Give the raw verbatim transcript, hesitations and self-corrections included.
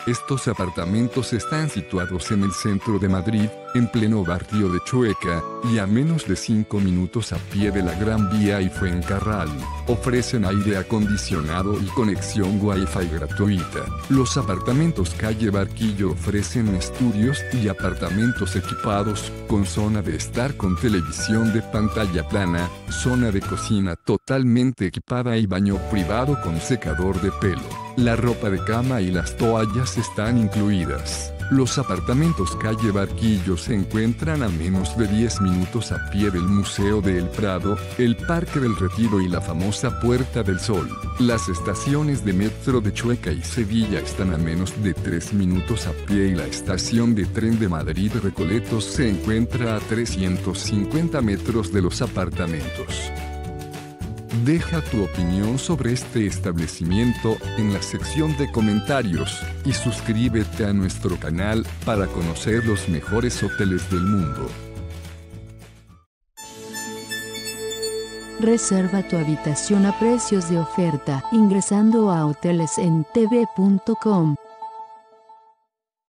Estos apartamentos están situados en el centro de Madrid, en pleno barrio de Chueca, y a menos de cinco minutos a pie de la Gran Vía y Fuencarral. Ofrecen aire acondicionado y conexión Wi-Fi gratuita. Los apartamentos calle Barquillo ofrecen estudios y apartamentos equipados, con zona de estar con televisión de pantalla plana, zona de cocina totalmente equipada y baño privado con secador de pelo. La ropa de cama y las toallas están incluidas. Los apartamentos calle Barquillo se encuentran a menos de diez minutos a pie del Museo del Prado, el Parque del Retiro y la famosa Puerta del Sol. Las estaciones de metro de Chueca y Sevilla están a menos de tres minutos a pie y la estación de tren de Madrid Recoletos se encuentra a trescientos cincuenta metros de los apartamentos. Deja tu opinión sobre este establecimiento en la sección de comentarios y suscríbete a nuestro canal para conocer los mejores hoteles del mundo. Reserva tu habitación a precios de oferta ingresando a hoteles en t v punto com.